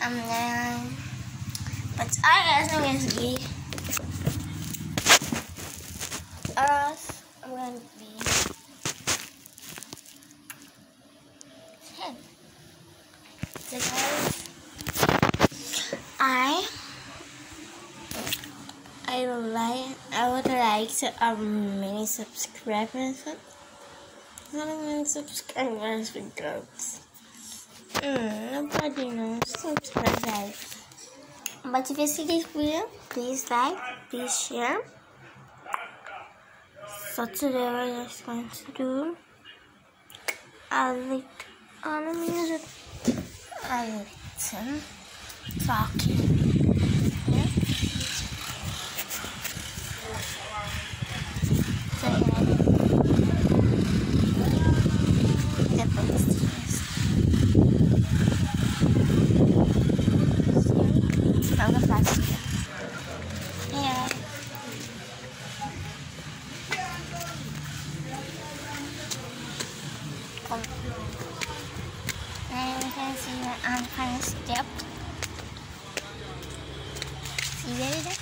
But I as long as we us I'm going to be 10. So guys, I would like to many subscribers. How many subscribers we got? Nobody knows. Subscribe. But if you see this video, please like, please share. So today we're just going to do a little on the music, a little talking. Yeah. So yeah, the first is from the plastic. Yeah. And you can see that I'm kind of stepped. See there?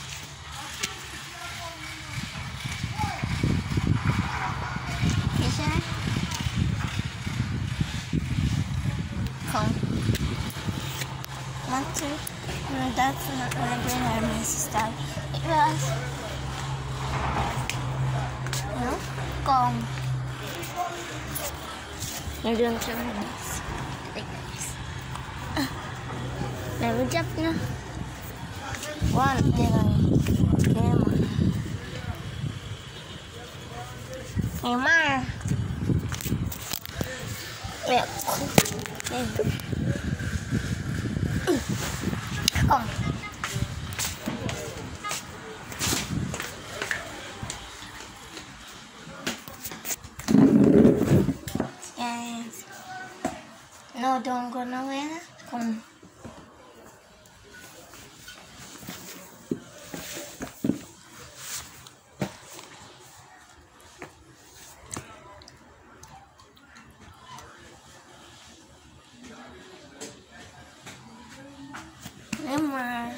Fisher? Cool. 1, 2. No, that's not my grandmother's style. It was. No? Gone. You're doing too nice. Like this. Never jump na. 1, Neymar. Mẹ. Come. Yes. No, don't go nowhere. Come. Neymar.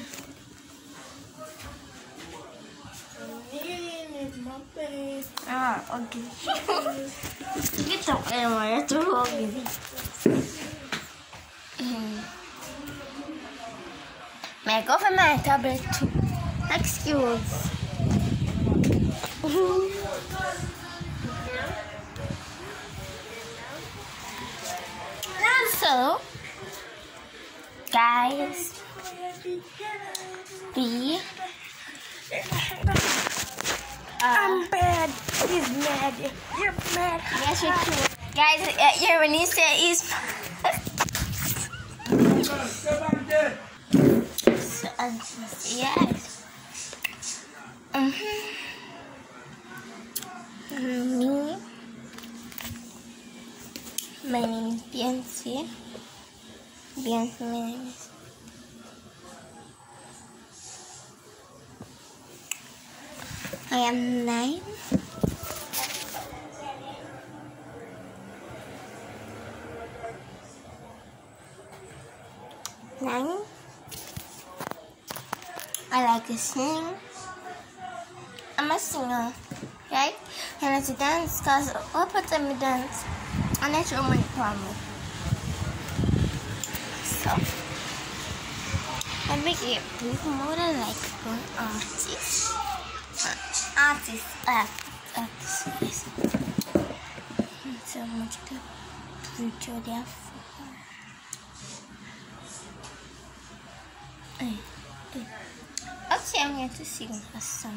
Okay. Get up, Neymar. It's wrong. May I go for my tablet too? Excuse. Also, guys, I'm bad. He's mad. You're mad. Yes, you're too. Guys, your Vanessa is. Yes. Me. My name is Beyonce. Beyonce, my name is. I am 9. I like to sing. I'm a singer, right? And I like to dance because what part time I dance? I like to money problem. So I make it more than like an artist. Artist. So much to future there. Okay, I'm going to sing a song.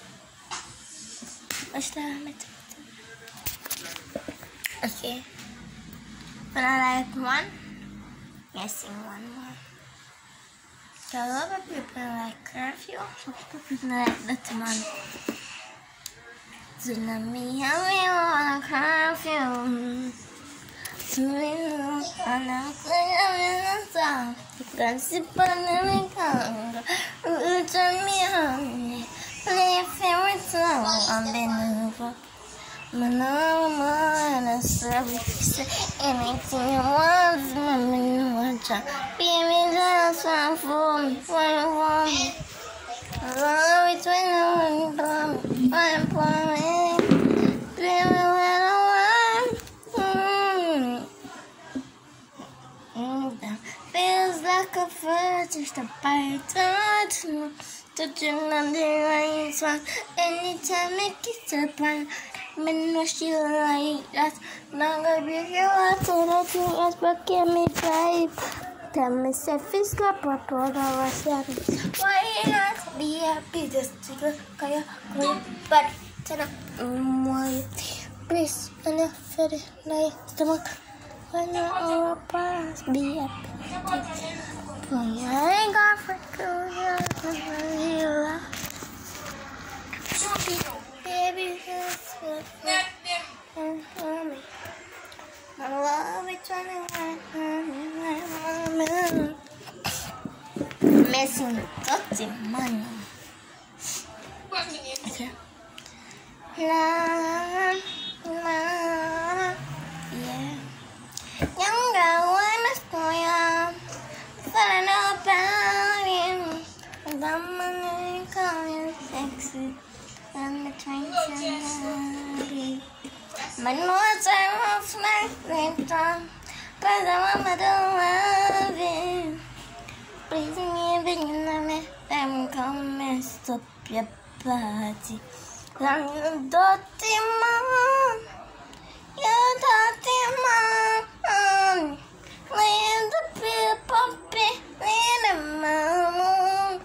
Okay. When I like one, I sing one more. So a lot of people like curfew, some people like that man. Tsunami, I want a curfew. Bukan si pandemi kang ucap mi play a favorite song on the Nova. Mana service anything you want, baby. just one phone, love is when I'm feels like a first, just a bite, touching on the right spot. Anytime I kiss upon, man, what you like that? Longer be your heart, so that you ask, but give me drive. Tell me, if it's not proper, I was happy. Why not be happy? Just to go, but please, and if it like stomach, when you're all past, be happy. I ain't got for you. Baby, just for me. My love is missing dirty money. Okay. La, yeah. Young girl, I'm a story. Falling about you. And I'm gonna call you sexy. And the train's in my notes are off my ringtone, but I want to love you. Please me, but me, I'm gonna mess up your body. I'm dirty man, you're dirty man. Leave the people be, leave the moon.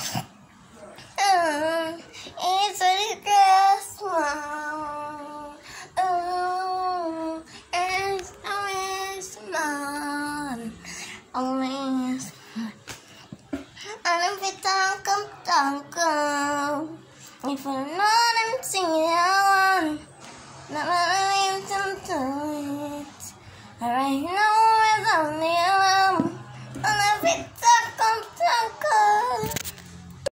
It's a Christmas. Oh, it's always mine. Always mine. And if it don't come, if I'm not, I'm singing along. Not really to do it. Alright,